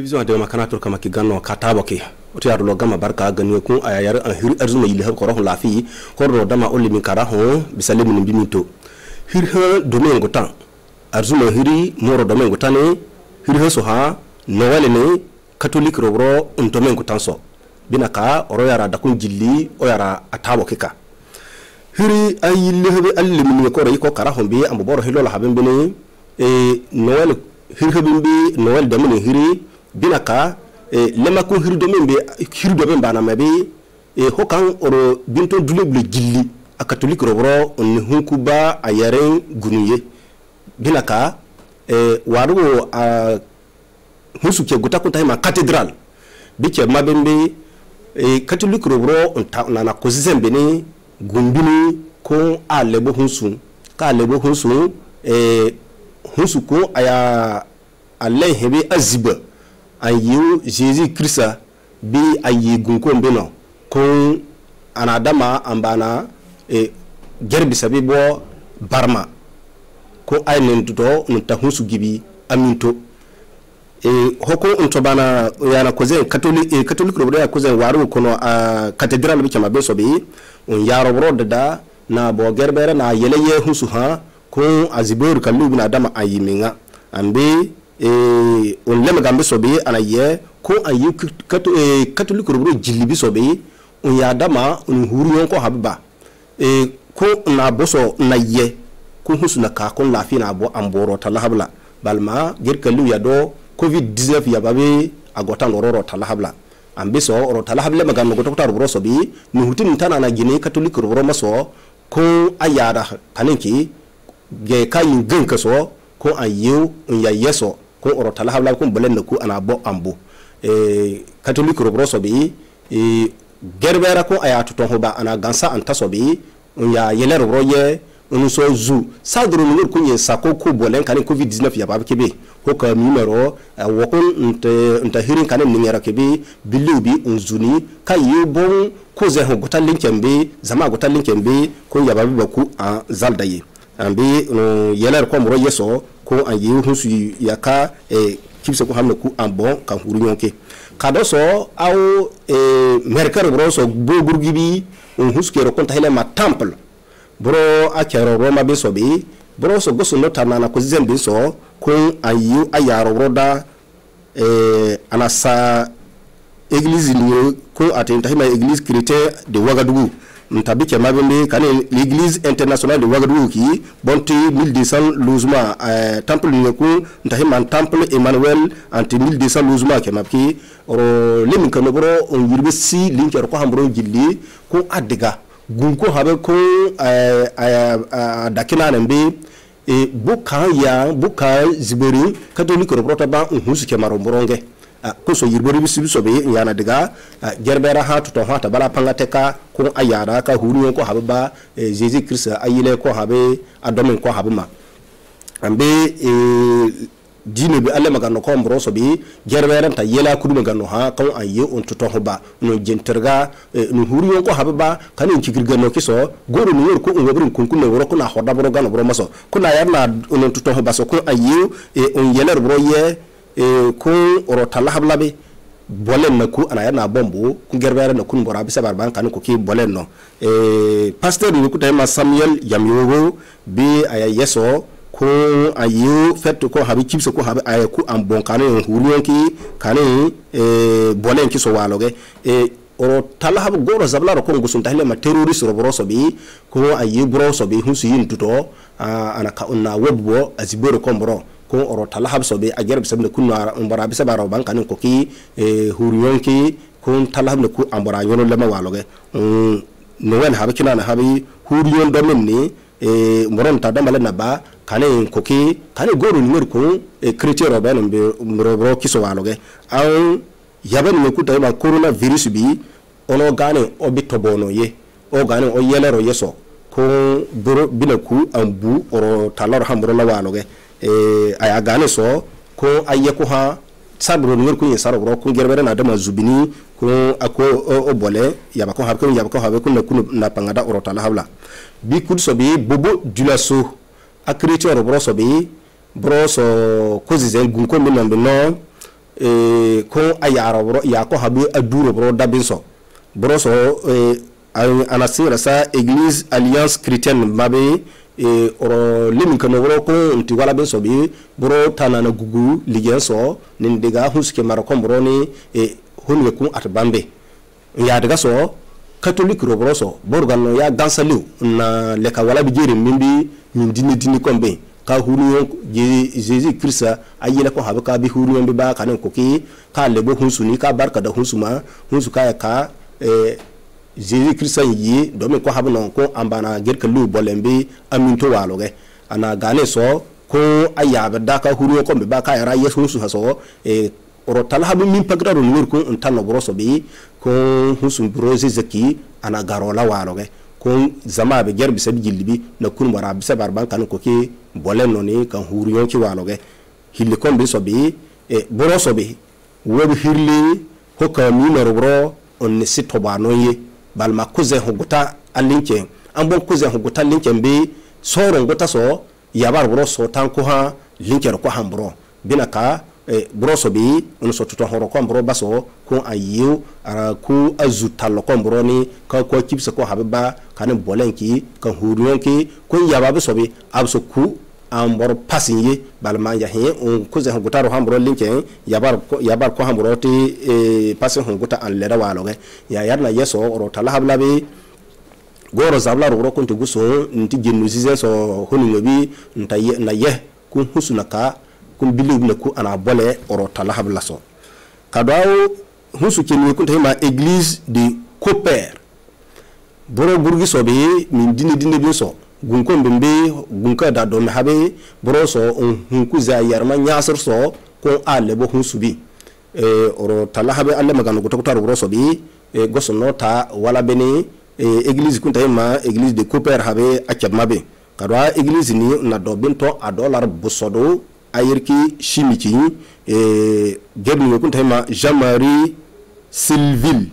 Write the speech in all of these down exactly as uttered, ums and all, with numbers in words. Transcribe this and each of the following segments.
television de makana to kama kigano katabo ke oto yaro gama barka ganu ku ayar an hir arzuma yile ko roh lafi ko dama olli min kara ho bisale min bimito hir ha domengo tan arzuma hiri moro domengo tane hir ha so ha nowale ne catholique robro un domengo tan so binaka oro yara da kun jilli o yara atabo kika hiri ayille habe alli min ko ray ko kara ho be am boro hilo la haben bene e nowale hir ha bimbi nowale domene hiri binaka e lema ko hir domen be hir domen bana mabe e hokan oro binto duleble jilli a catholique robro on hunkuba a yaren gunuye binaka e waru a husuke guta kunta ma cathédrale bike mabembe e catholique robro on ta nana ko zembe ni gumbini ko a lebo hunsu ka lebo hunsu e hunsu ko aya Allah hebe aziba ayu Jésus Christ bi ayi gunko mbeno ko anadama ambana e gerbi sabibo barma ko aynen dudo no tahunsu gibi aminto e hoko unto bana yana kozen catholique e catholique robro ya kozen waru kono a cathédrale bi chama beso bi on yaro brode da na bo gerbere na yeleye husu ha ko azibor kallu bi na dama ayiminga ambe e on lema gambe sobe anaye ko ayi catholique robro jillibi sobe on ya dama on huriyon ko habba e ko na boso na ye ko husu na ka kon lafi na bo amboro talahabla balma gerkalu ya do covid dix-neuf ya babe agota lororo talahabla ambiso oro talahabla magano goto tar bro sobi ni hutin tana na gine catholique robro maso ko ayara taninki ge kayin ganka so ko ayu ya yeso ko oro talahabla ko bolen ku ana bo ambo e catholique robro sobi e gerbera ko ayatu ton hoba ana gansa anta sobi ya yeler roye onu so zu sadro ngur kunye sako ko bolen kan covid dix-neuf ya babkebe ko ka numero wokon nte nta hirin kan numero kebe bilubi unzuni kayu bon ko ze ho gotal linkembe zama gotal linkembe ko ya babi baku a zaldaye ambe no yeler ko moro yeso ko an yi husu yaka e kibse ko hamne ku an bon kan huru yonke kadoso aw e merkar broso bogurgibi un huskero konta hele ma temple bro a kero roma be so be bro so goso no tanana ko zembe so ko ayu ayaro roda e anasa église ni ko atenta hima église chrétien de Ouagadougou ntabike mabende kane l'église internationale de Ouagadougou ki bonte mille deux cents logements euh, temple ni ko ntahima temple Emmanuel ante mille deux cents logements ke mabki oro lemin kano bro on yirbe si linker ko hambro jilli ko adiga gunko habe ko euh, euh, dakina nembe e buka ya buka ziberi catholique robro ba husu ke maro boronge ko so yirbori bisibi sobe yana diga gerbera ha to hata bala pangateka ko ayara ka huru ko habba Jésus Christ ayile ko habe adomen ko habma ambe e dine bi alle magano ko mbro sobe gerbera ta yela kudu magano ha kan aye on to hoba no jenterga no huru ko habba kan en kigirgano kiso goro no yor ko on wabrin kunkun no woro ko na hoda bro gano bro maso kuna yarna on to hoba so ko aye e on yeler bro ye e ko oro talahablabe bolen na ku ana yana bombo ku gerbere na kun bora bisa barban kan ko ki bolen no e pasteur ni ku tayma Samuel Yamyogo bi aya yeso ko ayu fet ko habi kibso ko habi aya ku am bon kan huriyon ki kan e bolen ki so waloge e oro talahab goro zabla ko ngusun tahle ma terrorist ro broso bi ko ayu broso bi husu yin tuto ana ka unna webbo aziboro ko mboro ko oro talahab sobe a gerbe sabne kunna mbara bisa baro ban kanin ko ki e huriyonki ko talahab ne ku ambara yono lema waloge mm no wen habe kina na habe huriyon do minni e moron ta damale na ba kanin ko ki kanin goro ni mer ko e chrétien ro ben mbe mbro ki so waloge aw yaban me ku tay ma corona virus bi ono gane o bitobono ye o gane o yelero yeso ko boro binaku ambu oro talaro hambro la waloge e aya gane so ko aye ko ha sabro ngor ko yesaro bro ko gerbere na dama zubini ko ako o bole yaba ko ha ko yaba ko ha ko na kunu na pangada oro tala habla bi kud so bi bobo dulaso akriti oro bro so bi bro so ko zizen gun ko min no e ko ayara bro ya ko habu aduro bro dabinso bro so e anasira sa Église Alliance Chrétienne mabe e oro limin kano bro ko nti wala benso bi bro tanana gugu ligenso nin diga huske marako bro ni e honwe ku atbambe ya daga so catholique ro bro so borgano ya gansaliw na leka wala bi jere mimbi min dini dini kombe ka huriyon Jésus Christ ayela ko habe ka bi huriyon bi ba kanen ko ki ka lebo hunsuni ka barka da hunsuma hunsu ka ka e Jésus Christ yi do me ko habe non ko ambana gerka lu bolembe aminto waloge ana gane so ko ayabe da ka huriyon ko be ba ka yara yesu hunsu haso e oro talhabu min pagraro nur ko on tanno broso bi ko hunsum broze zaki ana garola waloge ko zama be gerbi sabi jillibi na kun wara bi sabar ban kan ko ki bolen noni kan huriyon ki waloge hilli kon bi so bi e broso bi wobi hirli ko ka mi no bro on ne sito ba no ye balma kuze huguta alinke an bon kuze huguta linke bi soro ngota so yabar bro so tan ko ha linke ko han bro binaka e broso bi on so tuto horo ko bro baso ko ayu ara ku azutal ko bro ni ka ko kipse ko habba kan bolenki kan huriyonki ko yaba be so bi abso ku am bor pasinye balma ya he on ko ze hongutaro hambro linke yabar ko yabar ko hambro ti e pasin honguta an leda waloge ya yarna yeso ro tala hablabe goro zabla ro ko nti guso nti gennu sizen so honu ngobi nta ye na ye ku husunaka kun biliw na ku ana bole oro tala habla so kadaw husu kenu kun tema Église de Cooper boro burgi so be min dini dini bi so gunko mbembe gunka da do habe boro so on hunku za yarma nyasir so ko ale bo husu bi e oro tala habe alle magano ko to boro so bi e goso nota wala bene e Église kun tema Église de Cooper habe akabmabe kadwa Église ni na do binto a dollar busodo ayirki chimiki e gebu ko tema Jean-Marie Sylville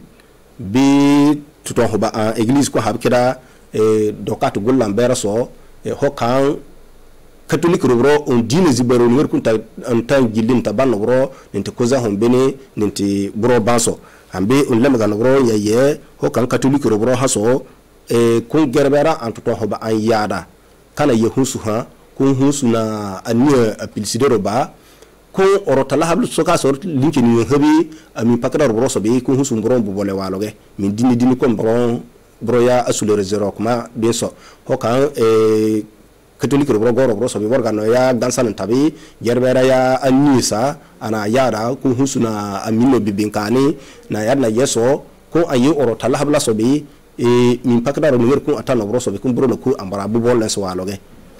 bi tuton hoba a Église ko habkida e dokatu gollam beraso e hokan catholique ro on dine zibaro ni ko ta en tan gillim ta banno ro ninte koza hon bene ninte bro banso ambe on lema gan ro yeye hokan catholique ro haso e kun gerbera en tuton hoba an yada kana yehusu ha kun husu na ania apilsidero ba ko oro tala hablu soka sor linki ni habi ami pakada ro so be kun husu mboro bu bole waloge min dini dini ko mboro bro ya asule rezero kuma beso hokan e catholique ro goro ro so be borgano ya dansan tabi gerbera ya anisa ana yara kun husu na amino bibinkani na yarna yeso ko ayi oro tala habla so be e min pakada ro ngur ko atano ro so be kun bro no ku ambara bu bole so waloge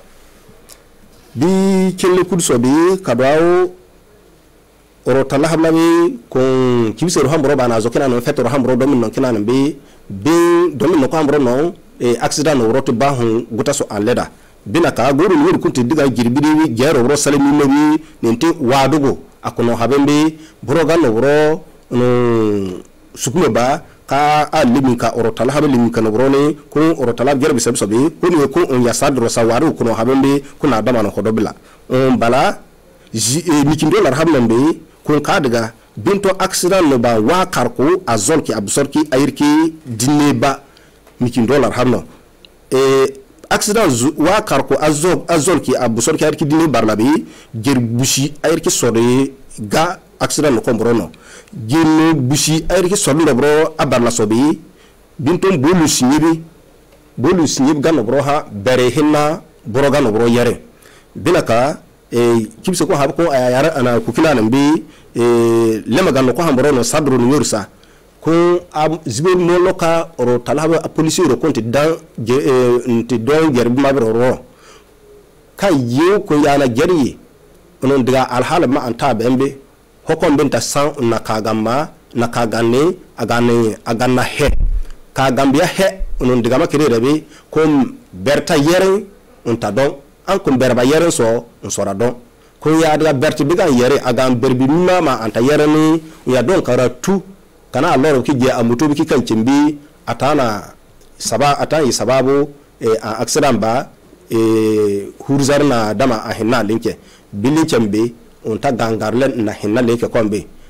bi kelle kudso bi kadwaw oro tala habla bi kon kibse ro hambro bana zo kina no feto ro hambro do min non kina be be do min no ko hambro no e accident no roto ba hon guta so an leda binaka goru ni kunti diga girbiri jero ro salimi no bi nente wadugo akono habembe broga no ro no sukume ba ka a limin ka oro tala habe limin kan brone ko oro tala gerbe sabi sabi ko ni ko on ya sadro sawaru ko no habembe kuna dama no hodobla on bala mikindo lar hablambe ko ka daga binto accident no ba wa karko azolki absorki ayirki dineba mikindo lar habno e accident wa karko azob azolki absorki ayirki dineba labi gerbushi ayirki sore ga accident no kombrono geno bushi ayirki sore bro abarla sobi binto bolu sinyibi bolu sinyib gano bro ha bere hinna bro gano bro yare binaka e kibse ko hab ko ayara ana kukina nambe e lema gano ko hambro no sadro no yorsa ko am zibel mo loka oro talaba police ro konti dan je nti don gerbi mabro ro kay yew ko yana jeri onon diga alhala ma anta bembe hokon benta san na kagamba na kagane agane agana he kagambia he onon diga ma kire be ko berta yere on ta don an kun berba yere so on sora don ko ya daga berti biga yere agam berbi ma anta yere ni ya don kara tu kana loro ki je amuto bi kan cimbi atana saba atan sababu e a accident ba e hurzar na dama a hinna linke bilin cembe on ta gangarlen na hinna leke kombe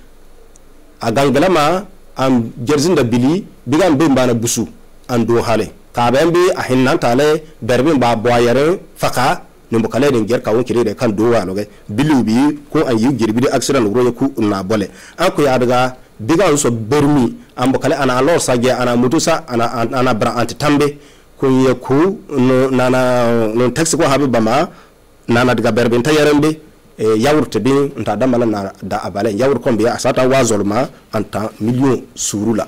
agangalama am gerzinda bili bigam be bana busu ando hale ka bembe a hinnan tale berbin ba boyare faka nimbo kale den ger kawon kire kan do wano ge bilubi ko an yi girbi accident wuro ku na bole an ko ya daga biga so bermi ambo kale ana lor sage ana mutusa ana ana bra anti tambe ko ye ku no nana no taxi ko habe bama nana daga berbin tayarembe e yawurte bi nta damala na da abale yawur ko biya asata wazolma anta million surula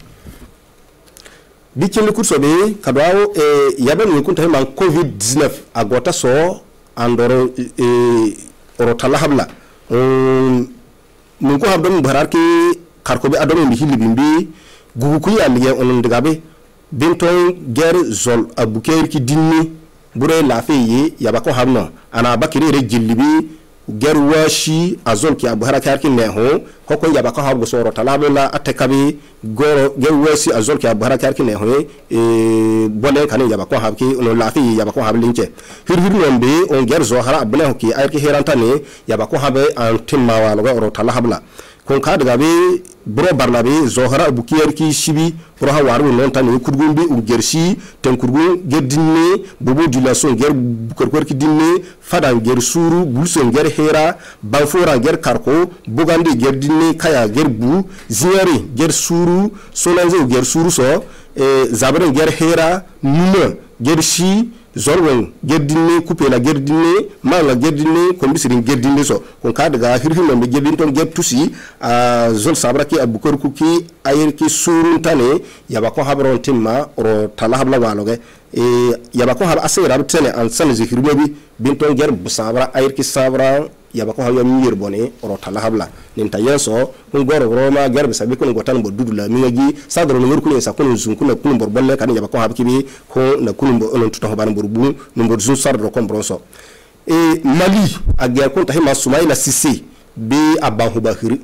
bikin kurso be kadwawo e yaben ni kunta man covid nineteen agota so andoro e rotala habla um mun ko habdom bararki karko be adom bi hilli bimbi gugu ku yalliye onon diga be binton ger zol abuker ki dinni bure lafiyi yabako habno ana bakiri re jillibi ger washi azol ki abu haraka yarkin ne ho hoko yaba ko habgo soro talabula atekabi goro ger washi azol ki abu haraka yarkin ne ho e bole kan yaba ko habki no lafi yaba ko hablinche hir hir nombe on ger zo hara abule hoki ayki herantane yaba ko habe an timma walo go talabula kon ka daga be bro barnabe zohara bukiyar ki shibi bro ha waru non tan kurgun bi u gersi ten kurgun geddinne bobo dilason ger bukor ki dinne fadan ger suru bulson ger hera banfora ger karko bugandi ger dinne kaya ger bu ziyari ger suru solanze ger suru so e zabre ger hera numa ger shi zorwen gerdinne coupe la gerdinne mala gerdinne ko bisirin gerdinne so kon ka daga hirhin non gerdin ton gertusi a zol sabraki abukor kuki ayirki surun tane yaba ko habron timma ro talahbla waloge e yaba ko hab asira tane an san zikirmobi binton ger busabra ayirki sabra yaba ko hayo miyir bone ro talahbla nin tayenso kun goro roma garbe sabi kun gotan bo dudula mingi sadro no ngurkule sa kun zun kun kun borbolle kan yaba ko habkibi ko na kun bo on tuto ban borbu no bo zun sardo ko bronso e mali agia ko tahima sumaila sisi bi abahu bahiri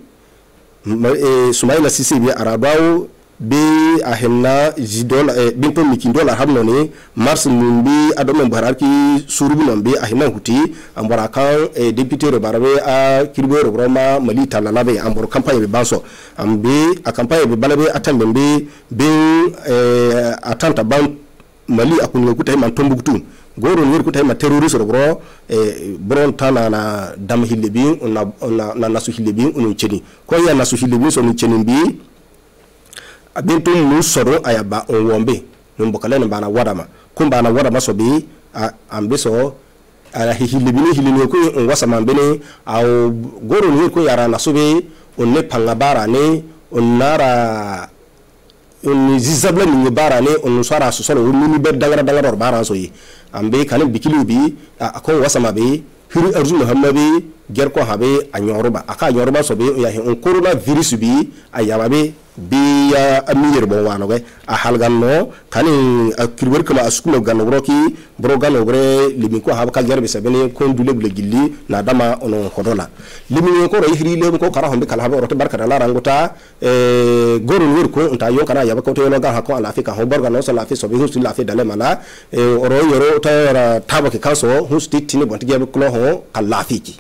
e sumaila sisi bi arabaw bi ahemna jidol e binto mikindola habnoni mars mumbi adome baraki surubu nombe ahina huti ambora kan e député re barabe a kirbo re roma mali talalabe ambor campagne be banso ambe a campagne be balabe atambe be e atanta ban mali akunyo kutai man tombuktu goro ngir kutai ma terroriste bro e bron tana na dam hillebi on na nasu hillebi on cheni ko ya nasu hillebi so ni cheni bi abintu mu soro ayaba on wombe numbokale bana wadama kumba na wadama so bi ambeso ala hihilibini hilini ko on wasama bene aw goro ni ko yara na sobe on ne panga bara ne on nara on zizabla ni bara ne on sara so solo ni be dangara dangara bara so yi ambe kan bikilu bi ko wasama be hiru arzu muhammabi ger ko habe anyoroba aka yoroba so be ya on corona virus bi ayaba be biya amir bon wano ge a halganno kani akirwer kala askulo ganno broki bro ganno bre limi ko haba kal jarbe sabene ko dule bule gilli na dama ono hodola limi ko ro yihri le ko kara hombe kala haba roto barka la rangota e gorun wer ko nta yo kana yaba ko to no ga ko ala afrika ho borga no so la fi so be husti la fi dale mala e oro yoro ta tabo ke kaso husti tini bonti gebe ko ho kala fiki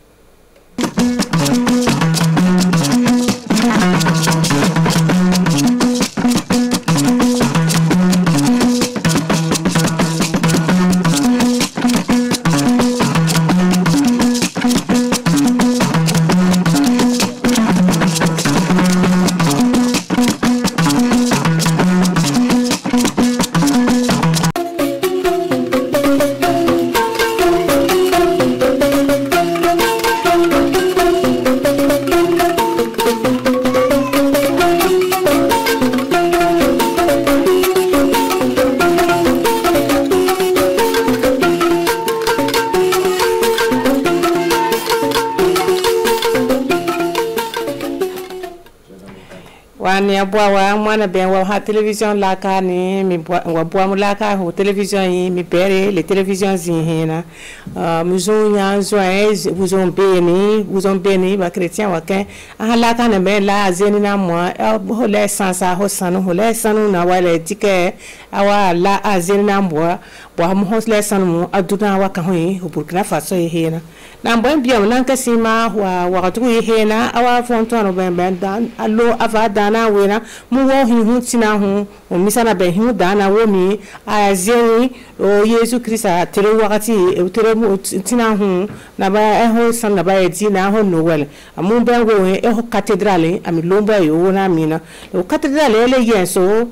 bwa wa mwana ben wa ha television la ka ni mi wa bwa mu la ka ho television yi mi pere les télévisions zihina uh, muzo nya zo ez muzo beni muzo beni ba chrétien wa ken a la ka na ben la zeni na mo ho le sansa ho sanu ho le sanu na wa le dike awa la azeni na mo bo mu hosle sanmu aduna wa ka hoyi Burkina Faso hena na mbo biam nan kasima wa wa tu hena awa fonto no ben ben dan allo ava dana wena mu wo hi hu tina hu o misana ben hu dana wo mi a zeni o Yesu Krista tere wakati e tere mu tina hu na ba e ho san na ba e ti na ho no wel amu ben go e ho cathedrale ami lomba yo na mina o cathedrale le yenso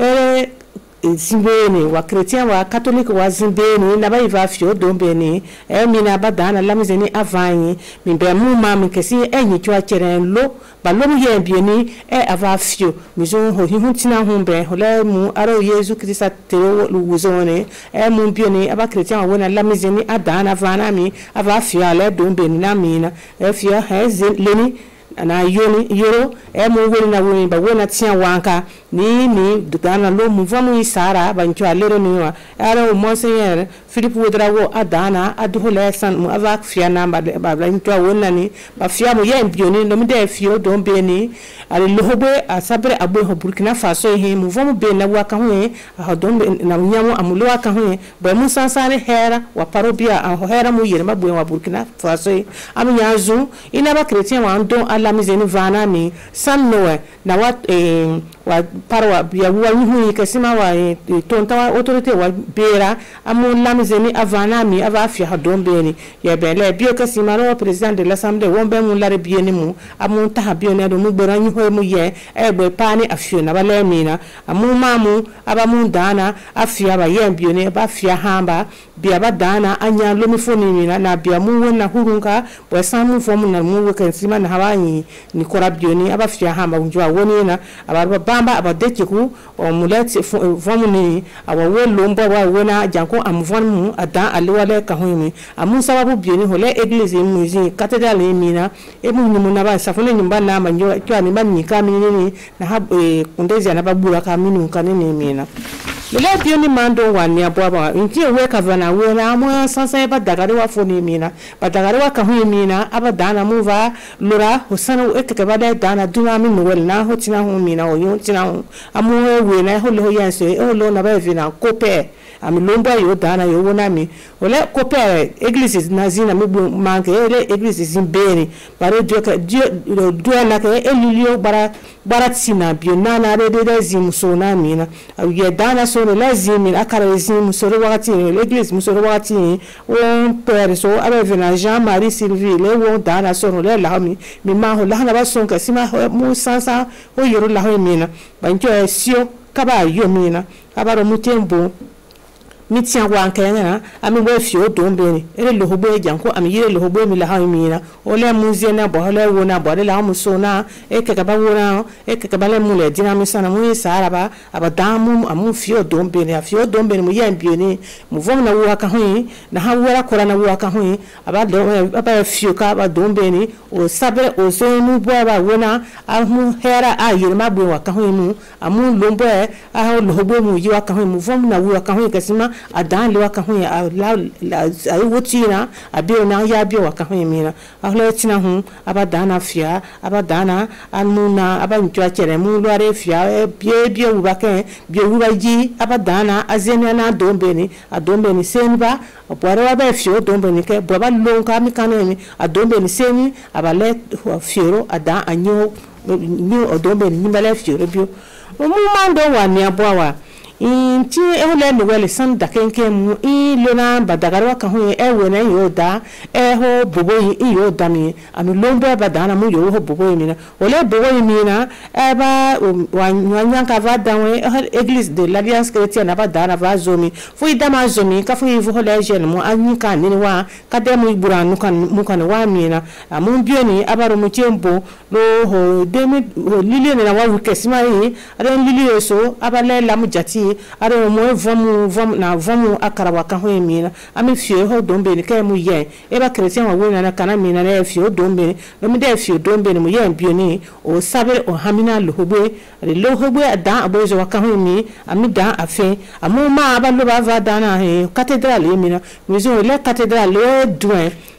e zimbeni wa chrétien wa catholique wa zimbeni na ba iva fio dombeni e mina badana la mizeni avanyi mimbe mu ma mi kesi enyi twa cheren lo ba lo mu ye bieni e ava fio mizo ho hi huntina humbe hola mu aro Yesu Krista te wuzone e mu bieni aba chrétien wa na la mizeni adana vana mi ava fio ale dombeni na mina e fio he leni na yoni yoro e mo woni na woni ba wona tia wanka ni ni dana lo mu vamu isara ba ncho alere ni wa ara o monseigneur Philippe Wodrawo adana adhole san mu ava fia na ba ba ncho wona ni ba fia mo ye bioni no mi de fio don be ni ale lohobwe asabre abo ho Burkina Faso he mu vamu be na waka ho ha don na nyamo amulo waka ho ba mu sansare hera wa parobia a hera mu yere ma bo wa Burkina Faso am yazu ina ba chrétien wa don la mizeni vana mi san noe na wat eh wa parwa ya wa hu ke sima wa tonta wa autorité wa bera amu la mizeni avana mi ava fi ha dombeni ya bele bio ke sima ro président de l'assemblée wonbe mu la bieni mu amu ta ha bioni do mu gbera nyu ho mu ye e gbe pani afio na bale mi na amu mamu aba mu dana afia ba ye bioni ba fia hamba bia ba dana anya lo mi foni mi na na bia mu wona hurunka bo samu fomu na mu ke sima na hawanyi ni korabioni aba fia hamba unjwa woni na aba bamba aba dekiku o mulati fomu ni aba wo lombo wa wona janko am vonmu ada alwale ka hoyimi amun sababu bioni hole église muzi cathédrale mina e mu ni munaba safone nyumba na manjo kwa ni man ni kamini ni na ha kundezi na babura kamini kanene mina le bioni mando wani abwa nti we kavana we na mo sansa ba dagare wa foni mina ba dagare wa ka hu mina aba dana muva lura hosana e ke ba dana duna mi no wel na hotina hu mina o yo tina hu amu we na ho lo yanse e lo na ba vina kope ami lomba yo dana yo wona mi ole kope église nazina mi manke ele église zimbeni bare dio ka dio dio na ke elilio bara baratsina bio nana re de zim sona mina ye dana so la zim akara zim so ro wakati l'église mo so ro wakati on père so aba vena Jean Marie Sylvie le won dana so le la mi mi ma ho la na ba son ka sima mo sansa ho yoro la ho mina ba njo sio kaba yo mina aba ro mutembo mitia wankena ami we fio dombeni ele lohobwe janko ami yire lohobwe mi la ha mina ole muzie na bo ole wona bo la mu sona e ke kaba wona e ke kaba le mu le dina mi sana mu saraba abadamu amu fio dombeni a fio dombeni mu yambioni mu vom na wo ka hu na ha wora kora na wo ka hu aba do aba fio ka ba dombeni o sabe o so mu bo ba wona amu hera a yire ma bo wa ka hu mu amu lombo e a lohobwe mu yi wa ka hu mu vom na wo ka hu kesima adan le waka hu ya la ai wotina abio na ya bio waka hu mina ahlo tina hu abadana fia abadana anuna abantwa chere mu lware fia bie bie ubake bie ubaji abadana azenia na dombeni adombeni senba obware wa ba fio dombeni ke boba lonka mikaneni adombeni seni abale fiero ada anyo ni odombeni nimale fiero bio mu mando wa ni abwa inti ehole ni wele san dakenke mu i lona badagara ka hu e wona yoda e ho bobo yi yoda mi ami lombo badana mu yo ho bobo mi na ole bobo mi na e ba wanya ka va danwe église de l'Alliance chrétienne ba dana va zomi fu idama zomi ka fu fu hole jeune mu anyi ka ni wa ka de mu ibura nu kan mu kan wa mi na amu bioni abaro mu tembo lo ho demi lili na wa kesima yi ade lili so abale la mu jati are mo vomu vom na vomu akara waka ho emina ami fie ho dombe ni kai mu ye e ba chrétien wa wona na kana mina na fie dombe no mi de fie dombe ni mu ye bioni o sabe o hamina lohobwe re lohobwe ada abozo waka ho emi ami da afi amu ma aba lo ba va dana he cathedral emina mi zo le cathedral le douin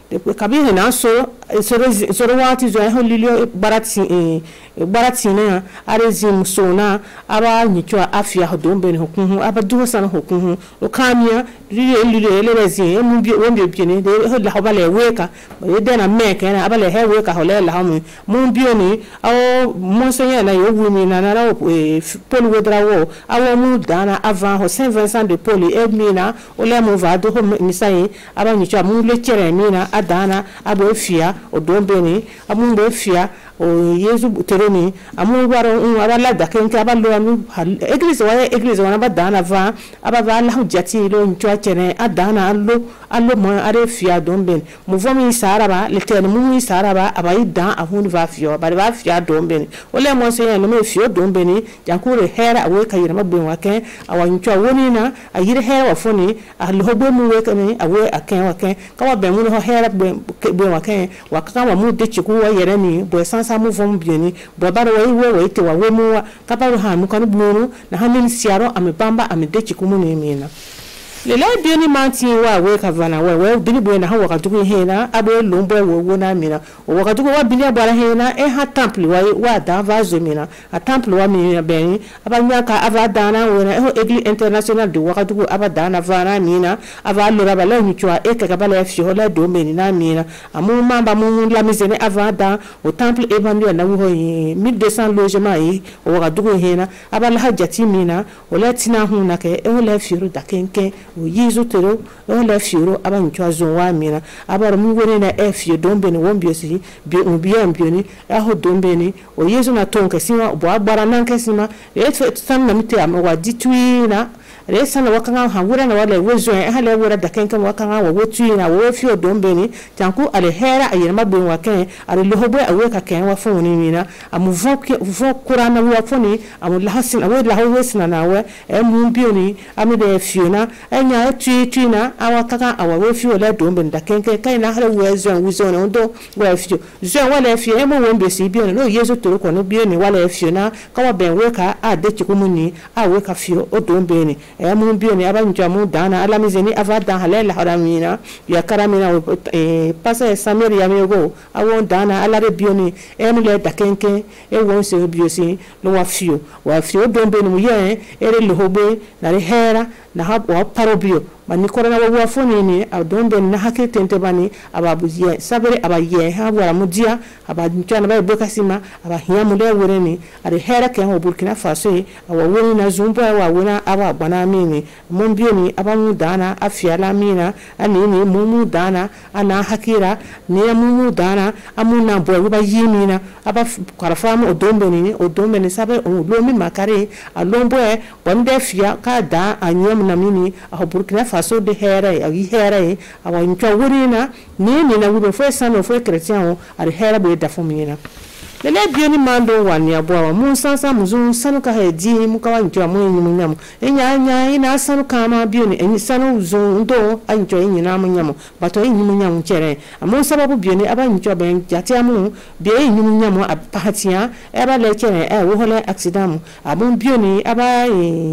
kabi na so so so wati zo ho lilio barati barati na arezim so na aba nyichwa afia hodombe ne hokun aba duho san hokun o kamia lilio lilio elezi emu bi wonde bi ne de ho la hobale weka e de na meke na aba le he weka ho le la hamu mu bi oni awo mo so ya na yo wumi na na poli wedra wo awo mu dana avant ho Saint Vincent de Paul e mina o le mo va do ho misai aba nyichwa mu le chere mina adana abo fia odombe ni amu be fia o Yesu teroni amu baro un abala da kenke abalo amu église wa église wana badana va ababa la hujati lo nchwa chene adana allo allo mo are fia dombe mu vomi saraba le tene mu saraba abai dan ahun va fio ba va fia dombe o le mo se no me fio dombe ni jankure hera awe kayira mabbe wake awa nchwa woni na ayire hera wa foni allo hobo mu we kane awe aken wake kawa be mu no hera be wake wakaka wa mu de chiku wa yere ni bo sansa mu vom bieni bo ba wa iwe wa ite wa we mu wa kaparu ha mu kanu bunu na hanin siaro amebamba amede chiku mu ni mina le la bieni manti wa we kavana wa we bini bo na ha wakatu ku hena abo lombo wo wo na mina o wakatu wa bini abara hena e ha temple wa wa da va zo mina a temple wa mina beni abanya ka avadana wo na ho église international de wakatu ku abadana vana mina ava lora bala nchwa e ka bala fio la do meni na mina amu mamba mu la mizene avada o temple Emmanuel na wo mille deux cents logements yi o wakatu ku hena abala hajati mina o la tina hu na ke e la fio da kenke o yizo tero o la fio aba nchwa zo wa mina aba mu woni na e fio dombe ni won biosi bi un bien bioni e ho dombe ni o yizo na tonka sima bo agbara nan kesima e tam na mite am wa ditwina resa na wakanga hangura na wale wezo e hale wura da kenka wakanga wa wotwina wo fio dombe ni tanku ale hera ayena mabwe wake ale lohobwe aweka ken wa foni mina amu voke vo kurana wa foni amu lahasin awe lahawesina nawe e mu bioni amu de fiona enya twi twina awakaka awa fio la dombe da kenke kaina hale wezo wezo na ndo wa fio zo wale fio e mo wombe si bioni no yezo toro ko no bioni wale fiona kawa ben weka a de chikumuni a weka fio o dombe ni e mu bioni abanjwa mu dana ala mizeni avada halela haramina ya karamina e pasa Samaria mego awon dana ala re bioni e mu le da kenke e won se biosi no wa fio wa fio dombe ni mu ye e re lohobe na re hera na ha wa parobio mani korona wa wa foni ni adombe na hake tente bani ababuye sabere abaye ha wala mudia abadintana ba bokasima abahiya mule woreni ari hera ke ho Burkina Faso awa woni na zumba wa wona aba bana mini mombioni abamu dana afiala mina anini mumu dana ana hakira ne mumu dana amuna boy ba yimina aba karafamu odombe ni odombe ni sabe o lomi makare alombo e bonde fia ka da anyem na mini a Burkina Faso de hera agi hera awa nchwa wurina ni ni na wuro fo sano fo chrétien o ari hera be da fomina lele bioni mando wani abwa mu sansa muzu sanu ka hedi mu ka wanjwa mu nyimu nyamu enya nya ina sanu ka ma bioni enyi sanu zo ndo anjwa enyi na mu nyamu bato enyi mu nyamu chere amu sababu bioni abanjwa ben jatia mu bi enyi mu nyamu apatia eba le chere e wo hole accident abu bioni aba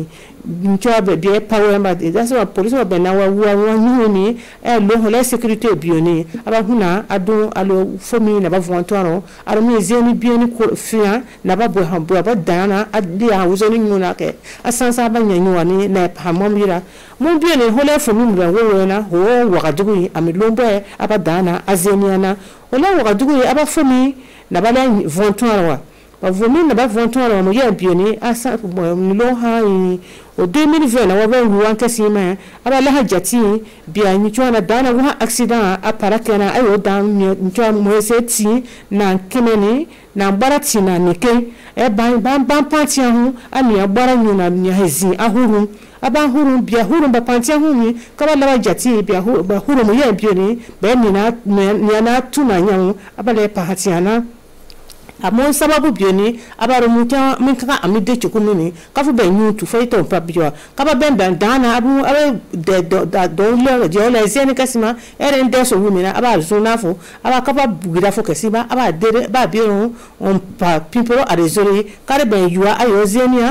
nchwa be bi power ma that's why police wa bena wa wa nyuni e lo hole sécurité bioni aba huna adu alo fomi na ba vontoro armi zeni bioni ko fia na ba bo hambo ba dana adi a wuzoni nyuna ke asansa ba nyanyu ni na pamom yira mo bioni hole fomi mra wo na ho wa gadugu amilombo aba dana azeniana hole wa gadugu aba fomi na ba la vontoro wa ba vomi na ba vontoro mo ya bioni asa lo ha o deux mille vingt na wa ba ruwan kasima aba la hajati biya ni chwana dana wa accident apara kana ayo dan ni chwa mo seti na kemeni na barati na nike e ban ban ban patia hu ani abara nyu na nya hezi ahuru aba huru biya huru ba patia hu ni kaba la hajati biya hu ba huru mo ya bioni be ni na ni na tuna nya aba le patia na amon sababu bioni abaro muta minka amide chukununi kafu be nyutu feito papio kaba ben ben dana abu abe de da do le je ole zeni kasima ere ndeso wumina aba zunafo aba kaba bugira fo kasiba aba dere ba bion on pa people are zori kare ben yuwa ayo zenia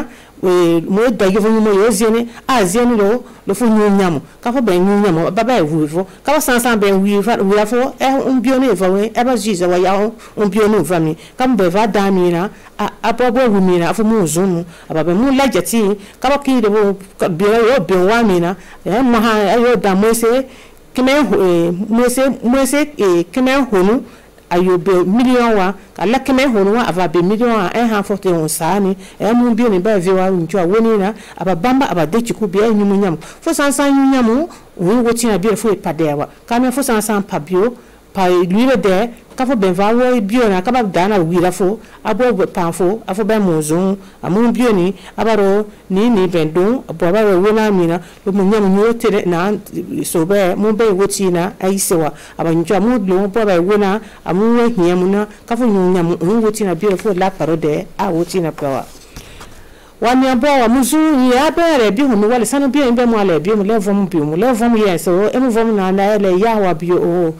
mo da yo mo yo zene a zene lo lo fo nyu nyam ka fo ben nyu nyam ba ba wu fo ka san san ben wi fa wi fo e un bio ne fo we e ba jiza wa ya un bio ne fa mi ka mo va da mi na a a bo bo wu mi na fo mo zunu aba be mo la jati ka ba ki de bo bio yo bio wa mi na e ma ha yo da mo se kemen mo se mo se kemen honu ayo be million wa ala kemen honu wa ava be million a en ha forte on sani e mu bi ni ba vi wa njo a woni na aba bamba aba de chiku bi enyu mu nyam fo san san nyu nyamu wo wo tina bi fo pa de wa ka me fo san san pa bio pa lui le de ka fo ben va wo bio na ka ba dana wi la fo abo pa fo afo ba mo zon amu bio ni abaro ni ni ben don abo ba wo na mi na lo mu nyam nyu tere na so be mu be wo tina ai se wa aba njo mu lo bo ba wo na amu we hiamu na ka fo nyu nyam wo tina bio fo la paro de a wo tina pa wa wani abo wa muzu ya bere bi hu wale sanu bi en be mo ale bi mo le vom bi mo le vom yes o e mo vom na na le ya wa bi o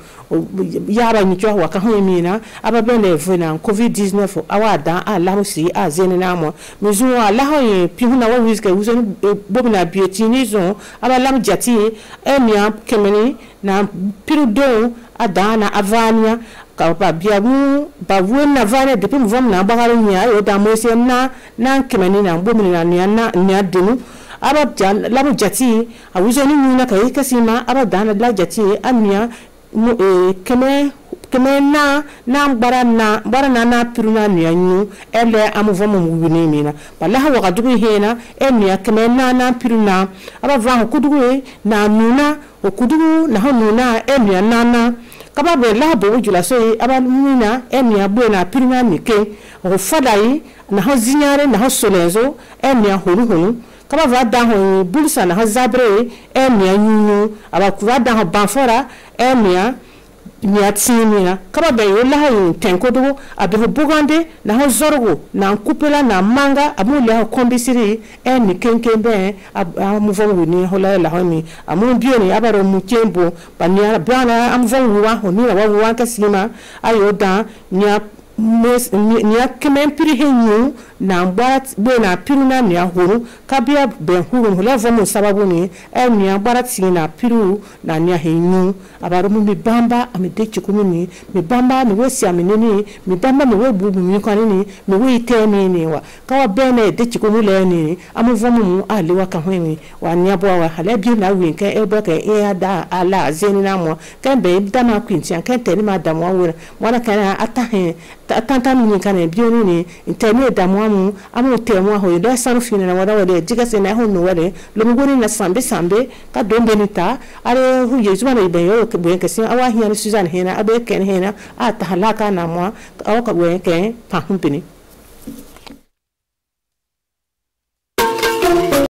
ya ba ni cho wa ka hu mi na aba be le fu na covid nineteen awa da ala ho si a zeni na mo muzu ala ho ye pi hu na wa wiske uzo ni bo na bi ti ni zo aba lam jati e mi a kemeni na piru do ada na avania ka pa bia mu ba wu na vare de pim vom na bagaro nya yo da mo se na na kemeni na bo mi na nya na nya dinu aba jan la mu jati a wuzo ni na ka yi kasima aba da na la jati anya mu e keme keme na na bara na bara na na piruna nya nyu ele amu vom mu wini mi na bala ha wa dugu hena e nya keme na na piruna aba va ko dugu na nuna o kudugu na ho nuna e nya na na kaba be la bo jula so aba nina emia bo na pirina nike o fadai na ho zinyare na ho solezo emia honu honu kaba va da ho bulsa na ho zabre emia nyunu aba kuva da ho banfora emia nya tsimina kaba be yo la ho tenko do abe ho bugande na ho zorgo na kupela na manga amu le ho kombisiri eni kenkembe amu vo ni ho la la ho mi amu bio ni abaro mu kembo bania bana amu vo wa ho ni wa wa kasima ayo da nya mes nya kemen piri henyu na mbarat be na piru na nya huru kabia be huru ho la vo mu sababu ni enya barat sina piru na nya henyu abaro mu mi bamba amede chikunu ni mi bamba mi wesi aminini mi bamba mi webu mi kwani ni mi we temi ni wa kawa bene de chikunu le ni amu vo mu ali wa ka hwemi wa nya bo wa hala bi na wi nke ebe ka e ada ala zeni na mo kan be dama kwinti kan teni ma damo wa wala kana atahe tanta ni kan e bi oni ni intemi damo mu amu temo ho do sanu fina na wada wada jiga se na ho no wade lo mu gori na sambe sambe ka dombe ni ta are hu yezu na ibe yo ke buen ke sin awa hiya ni Susan hena abe ken hena a ta halaka na mo awa ka buen ke pa humpini